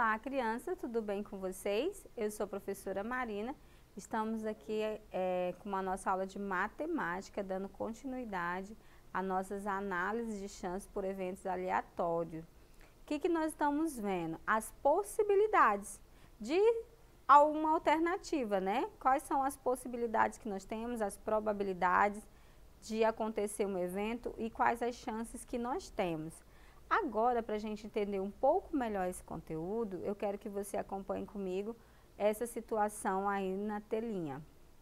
Olá, crianças, tudo bem com vocês? Eu sou a professora Marina. Estamos aqui com a nossa aula de matemática, dando continuidade às nossas análises de chances por eventos aleatórios. O que nós estamos vendo? As possibilidades de alguma alternativa, né? Quais são as possibilidades que nós temos, as probabilidades de acontecer um evento e quais as chances que nós temos. Agora, para a gente entender um pouco melhor esse conteúdo, eu quero que você acompanhe comigo essa situação aí na telinha.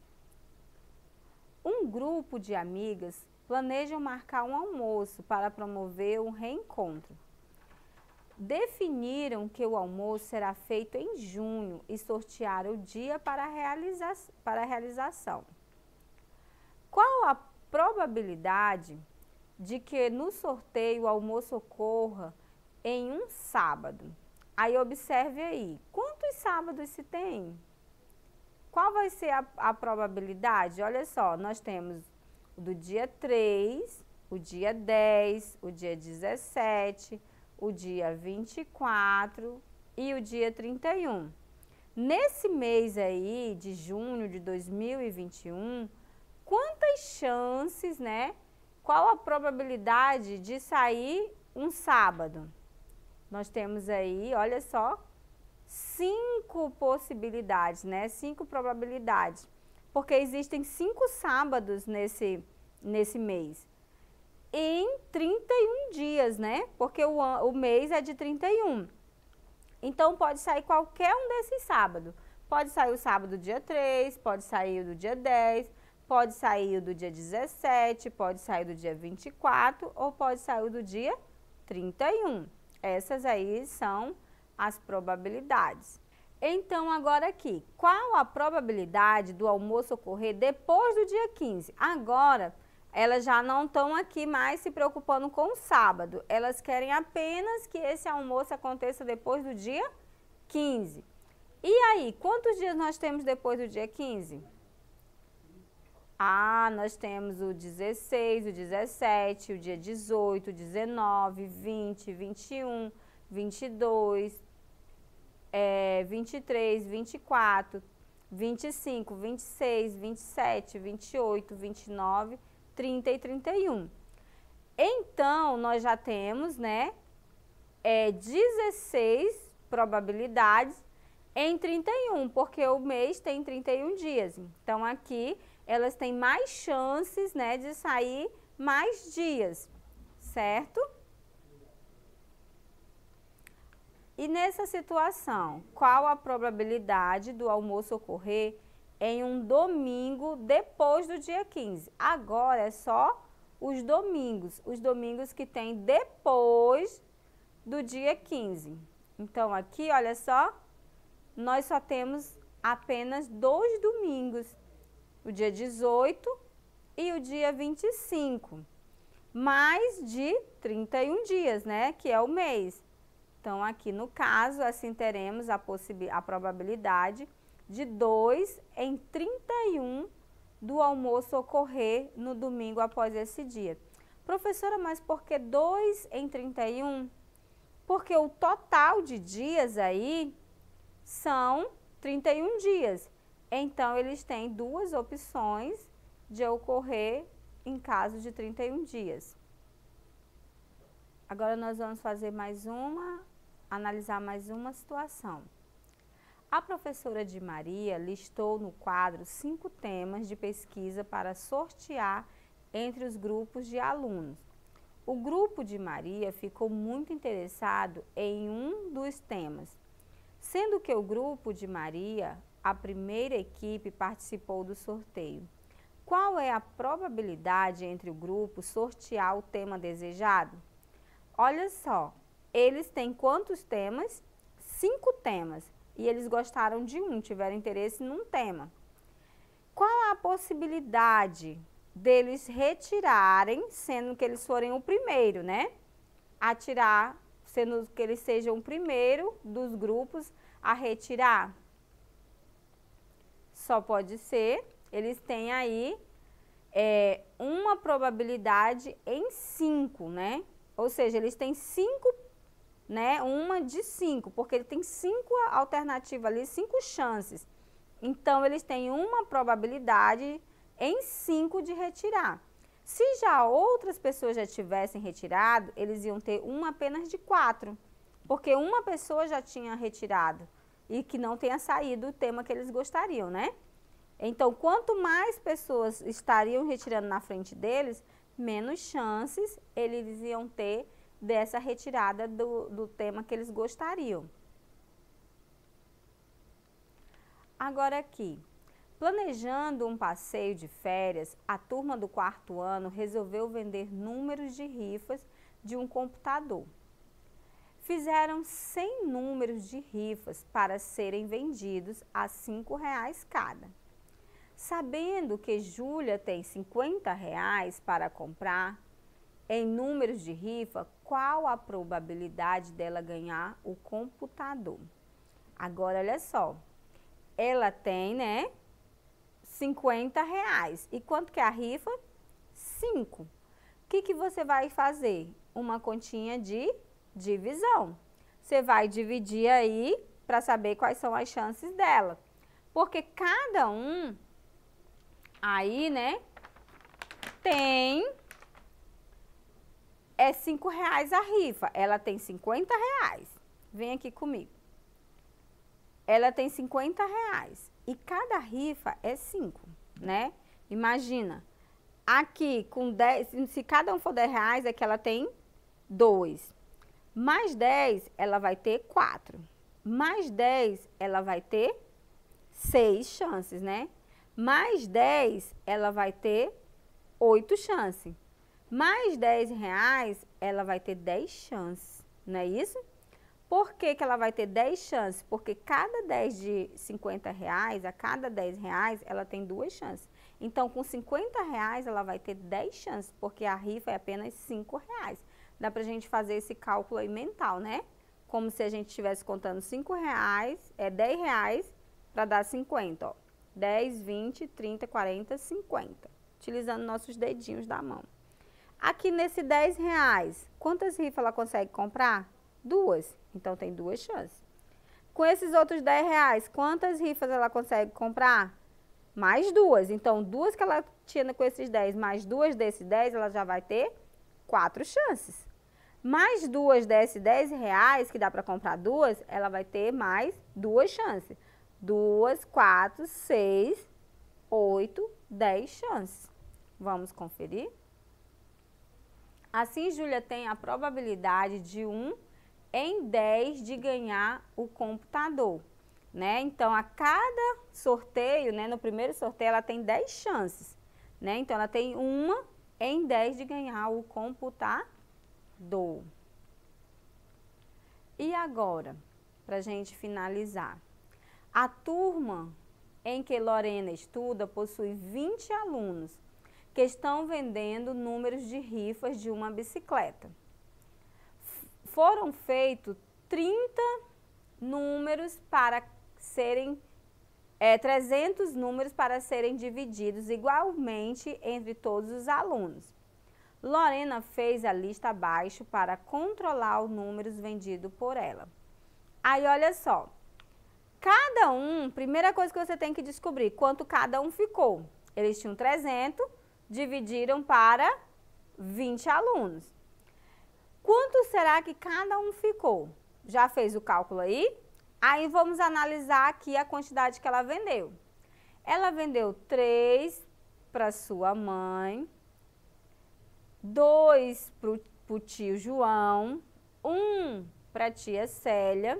Um grupo de amigas planejam marcar um almoço para promover um reencontro. Definiram que o almoço será feito em junho e sortearam o dia para a realização. Qual a probabilidade de que no sorteio o almoço ocorra em um sábado? Aí observe aí, quantos sábados se tem? Qual vai ser a probabilidade? Olha só, nós temos o do dia 3, o dia 10, o dia 17, o dia 24 e o dia 31. Nesse mês aí de junho de 2021, quantas chances, né? Qual a probabilidade de sair um sábado? Nós temos aí, olha só, 5 possibilidades, né? 5 probabilidades. Porque existem 5 sábados nesse mês. Em 31 dias, né? Porque o mês é de 31. Então, pode sair qualquer um desses sábados. Pode sair o sábado dia 3, pode sair o do dia 10, pode sair do dia 17, pode sair do dia 24 ou pode sair do dia 31. Essas aí são as probabilidades. Então, agora aqui, qual a probabilidade do almoço ocorrer depois do dia 15? Agora, elas já não estão aqui mais se preocupando com o sábado. Elas querem apenas que esse almoço aconteça depois do dia 15. E aí, quantos dias nós temos depois do dia 15? Nós temos o 16, o 17, o dia 18, 19, 20, 21, 22, 23, 24, 25, 26, 27, 28, 29, 30 e 31. Então, nós já temos, né, 16 probabilidades em 31, porque o mês tem 31 dias. Então, aqui elas têm mais chances, né, de sair mais dias, certo? E nessa situação, qual a probabilidade do almoço ocorrer em um domingo depois do dia 15? Agora é só os domingos que tem depois do dia 15. Então, aqui, olha só, nós só temos apenas 2 domingos. O dia 18 e o dia 25, mais de 31 dias, né, que é o mês. Então, aqui no caso, assim teremos a probabilidade de 2 em 31 do almoço ocorrer no domingo após esse dia. Professora, mas por que 2 em 31? Porque o total de dias aí são 31 dias. Então, eles têm 2 opções de ocorrer em caso de 31 dias. Agora, nós vamos fazer analisar mais uma situação. A professora de Maria listou no quadro 5 temas de pesquisa para sortear entre os grupos de alunos. O grupo de Maria ficou muito interessado em um dos temas, sendo que o grupo de Maria, a primeira equipe, participou do sorteio. Qual é a probabilidade entre o grupo sortear o tema desejado? Olha só, eles têm quantos temas? 5 temas. E eles gostaram de um, tiveram interesse num tema. Qual a possibilidade deles retirarem, sendo que eles forem o primeiro, né? A tirar, sendo que eles sejam o primeiro dos grupos a retirar? Só pode ser, eles têm aí uma probabilidade em 5, né? Ou seja, eles têm 5 né? Uma de 5, porque ele tem 5 alternativas ali, 5 chances. Então, eles têm uma probabilidade em 5 de retirar. Se já outras pessoas já tivessem retirado, eles iam ter uma apenas de 4, porque uma pessoa já tinha retirado e que não tenha saído o tema que eles gostariam, né? Então, quanto mais pessoas estariam retirando na frente deles, menos chances eles iam ter dessa retirada do tema que eles gostariam. Agora aqui, planejando um passeio de férias, a turma do 4º ano resolveu vender números de rifas de um computador. Fizeram 100 números de rifas para serem vendidos a R$ 5,00 cada. Sabendo que Júlia tem R$ 50,00 para comprar em números de rifa, qual a probabilidade dela ganhar o computador? Agora, olha só, ela tem, né, R$ 50,00. E quanto que é a rifa? 5. O que você vai fazer? Uma continha de divisão. Você vai dividir aí para saber quais são as chances dela. Porque cada um aí, né, tem R$ 5,00 a rifa. Ela tem R$ 50,00. Vem aqui comigo. Ela tem R$ 50,00 e cada rifa é 5, né? Imagina, aqui com 10, se cada um for R$ 10,00, é que ela tem 2. Mais 10, ela vai ter 4. Mais 10, ela vai ter 6 chances, né? Mais 10, ela vai ter 8 chances. Mais R$ 10,00, ela vai ter 10 chances, não é isso? Por que ela vai ter 10 chances? Porque cada 10 de R$ 50,00, a cada R$ 10,00, ela tem 2 chances. Então, com R$ 50,00, ela vai ter 10 chances, porque a rifa é apenas R$ 5,00. Dá pra gente fazer esse cálculo aí mental, né? Como se a gente estivesse contando R$ 5,00, é R$ 10,00 para dar 50, ó. 10, 20, 30, 40, 50. Utilizando nossos dedinhos da mão. Aqui nesse R$ 10,00, quantas rifas ela consegue comprar? 2. Então, tem 2 chances. Com esses outros R$ 10,00, quantas rifas ela consegue comprar? Mais 2. Então, 2 que ela tinha com esses 10, mais 2 desses 10, ela já vai ter 4 chances. Mais 2 desses R$ 10,00, que dá para comprar 2, ela vai ter mais 2 chances. 2, 4, 6, 8, 10 chances. Vamos conferir? Assim, Júlia tem a probabilidade de 1 em 10 de ganhar o computador, né? Então, a cada sorteio, né, no primeiro sorteio, ela tem 10 chances, né? Então, ela tem 1 em 10 de ganhar o computador. E agora, para a gente finalizar, a turma em que Lorena estuda possui 20 alunos que estão vendendo números de rifas de uma bicicleta. Foram feitos 30 números para serem, 300 números para serem divididos igualmente entre todos os alunos. Lorena fez a lista abaixo para controlar os números vendidos por ela. Aí, olha só, cada um, primeira coisa que você tem que descobrir, quanto cada um ficou. Eles tinham 300, dividiram para 20 alunos. Quanto será que cada um ficou? Já fez o cálculo aí? Aí vamos analisar aqui a quantidade que ela vendeu. Ela vendeu 3 para sua mãe, 2 para o tio João, 1 para a tia Célia,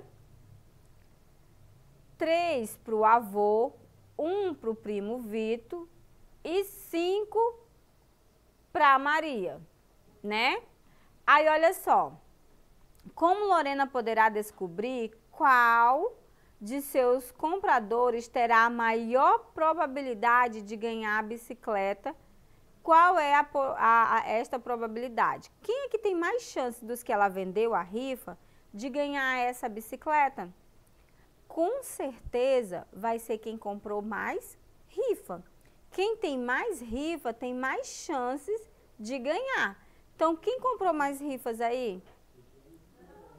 3 para o avô, 1 para o primo Vitor e 5 para a Maria, né? Aí, olha só, como Lorena poderá descobrir qual de seus compradores terá a maior probabilidade de ganhar a bicicleta? Qual é esta probabilidade? Quem é que tem mais chance dos que ela vendeu a rifa de ganhar essa bicicleta? Com certeza vai ser quem comprou mais rifa. Quem tem mais rifa tem mais chances de ganhar. Então, quem comprou mais rifas aí?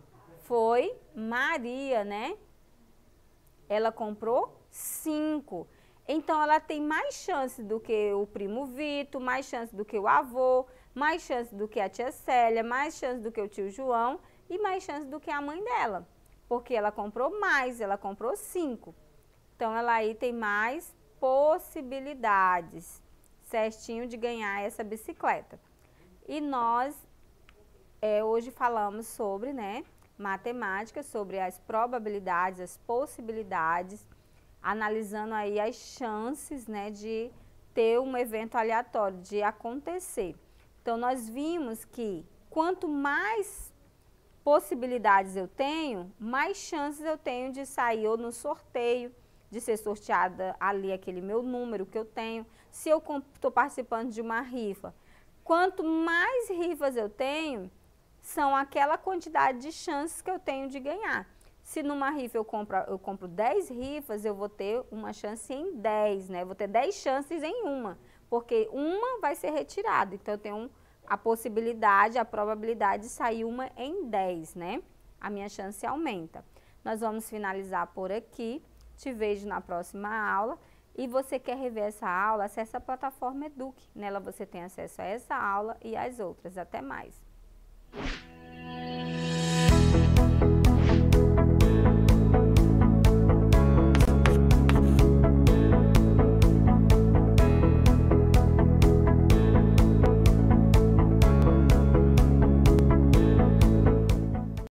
Foi Maria, né? Ela comprou 5. Então, ela tem mais chance do que o primo Vitor, mais chance do que o avô, mais chance do que a tia Célia, mais chance do que o tio João e mais chance do que a mãe dela. Porque ela comprou mais, ela comprou 5. Então, ela aí tem mais possibilidades, certinho, de ganhar essa bicicleta. E nós hoje falamos sobre, né, matemática, sobre as probabilidades, as possibilidades, analisando aí as chances, né, de ter um evento aleatório, de acontecer. Então, nós vimos que quanto mais possibilidades eu tenho, mais chances eu tenho de sair ou no sorteio, de ser sorteada ali aquele meu número que eu tenho. Se eu estou participando de uma rifa, quanto mais rifas eu tenho, são aquela quantidade de chances que eu tenho de ganhar. Se numa rifa eu compro 10 rifas, eu vou ter uma chance em 10, né? Eu vou ter 10 chances em uma, porque uma vai ser retirada. Então, eu tenho a possibilidade, a probabilidade de sair uma em 10, né? A minha chance aumenta. Nós vamos finalizar por aqui. Te vejo na próxima aula. E você quer rever essa aula? Acesse a plataforma Eduque. Nela você tem acesso a essa aula e às outras. Até mais!